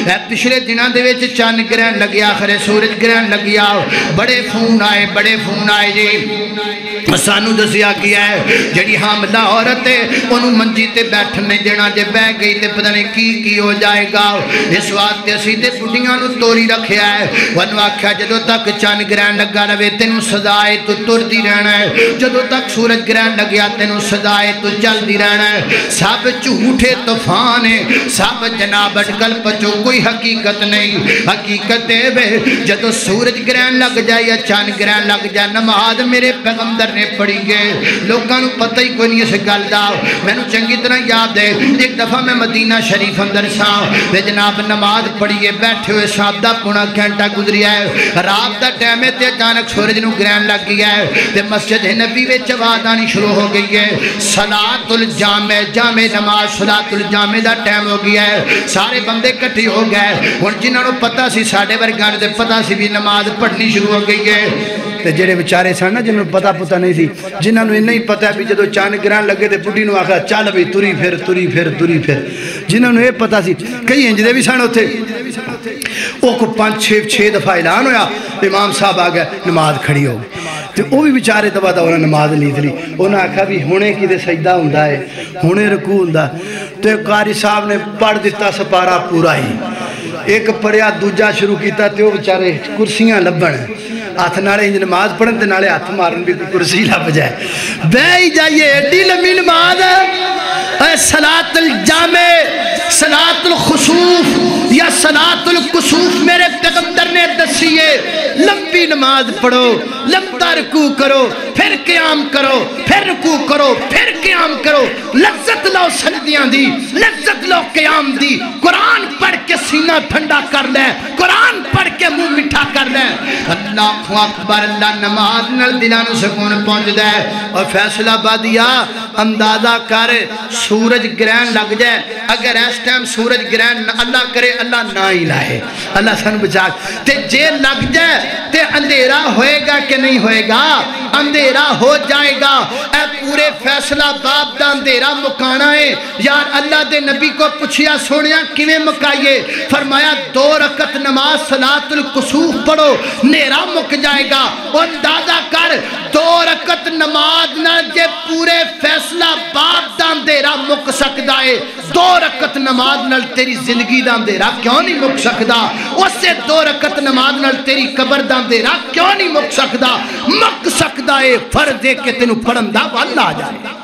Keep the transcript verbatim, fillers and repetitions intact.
اے پچھلے دنوں دے وچ چند گرہن لگیا خرے سورج گرہن لگیا بڑے فون آئے بڑے فون آئے جی سانو دسیا کیا ہے جڑی حاملہ عورت ہے انہوں منجی تے بیٹھن نہیں دینا جے بہ گئی تے پتہ نہیں کی کی ہو جائے گا اس واسطے اسی تے بڈیاں نو توری رکھیا ہے ونو آکھیا جدو تک چند گرہن لگا رہے تینوں سزائے تو تردی رہنا ہے جدو تک سورج گرہن لگیا تینوں سزائے تو چلدی رہنا ہے سب جھوٹے طوفان ہے سب جناب اٹکل پچو کوئی حقیقت نہیں حقیقت ہے جدو سورج گرہن لگ جائے یا چند گرہن لگ جائے نماز میرے پیغمبر نے پڑھی گئے لوگاں نو پتہ ہی کوئی نہیں اس گل دا میں نو چنگی طرح یاد ہے ایک دفعہ میں مدینہ شریف اندر سا تے جناب نماز پڑھیے بیٹھے ہوئے سادہ پونا گھنٹہ گزریا ہے رات دا ٹائم تے اچانک سورج نو گرہن لگ گیا ہے تے مسجد نبی وچ آواز آنی شروع ہو گئی ہے صلاۃ الجامع جامع نماز صلاۃ الجامع دا ٹائم ہو گیا ہے سارے بندے اکٹھے ہو گئے ہن جنہاں نو پتہ سی ساڈے ورگاں تے پتہ سی بھی نماز پڑھنی شروع ہو گئی ہے تے جڑے بیچارے سن نا جنہوں پتہ پتہ نہیں سی جنہوں نے نہیں پتہ بھی جدو چاند گرہن لگے تے بڈھی نو آکھا چل بھی تری پھر تری پھر تری پھر جنہوں نے یہ پتہ سی کئی انج دے بھی سن ہوتے وہ کو پانچ چھ چھ دفعہ اعلان ہویا امام صاحب آ گئے نماز کھڑی ہو گئی تو وہ بھی بیچارے دبا دا انہوں نماز نہیں تھی انہوں نے آکھا بھی ہونے کی دے سجدہ ہوندا ہے ہونے رکوع ہوندا تو قاری صاحب نے پڑھ دیتا سپارہ پورا ہی ایک پڑھیا دوجا شروع کیتا تے وہ بیچارے کرسیاں لبن ہاتھ نالے انج نماز پڑھن تے نالے ہاتھ مارن بھی کرسی لب جائے بے ہی جائیے ایڈی لمبی نماز اے صلاۃ الجامع صلاۃ الخسوف یا صلاۃ الکسوف میرے پیغمبر نے دسیے لمبی نماز پڑھو لمبا رکوع کرو پھر قیام کرو پھر رکوع کرو پھر قیام کرو لذت لو سجدیاں دی لذت لو قیام دی قرآن پڑھ کے سینہ ٹھنڈا کر لے قرآن پڑھ کے منہ میٹھا کر لے اللہ اکبر اللہ نماز نال دلاں نوں سکون پہنچ دے اور فیصلہ بادیا اندازہ کر سورج گرہن لگ جائے اگر اس ٹائم سورج گرہن اللہ کرے اللہ نہ ہی لائے اللہ سن بچا تے جے لگ جائے تے اندھیرا ہوئے گا کہ نہیں ہوئے گا اندھیرا ہو جائے گا اے پورے فیصلہ باب دا اندھیرا مکانا ہے یار اللہ دے نبی کو پوچھیا سونیا کیویں مکائیے فرمایا دو رکعت نماز صلاۃ الکسوف پڑھو نیرا مک جائے گا اندازہ کر دو رکعت نماز نہ جے پورے فیصلہ باب دا اندھیرا مک سکدا ہے دو رکعت نماز نال تیری زندگی دا اندھیرا کیوں نہیں مک سکدا اس سے دو رکعت نماز نال تیری قبر دا اندھیرا کیوں نہیں مک سکدا مک سکدا ہے فرض ہے کہ تینوں پڑھن دا وال آ جائے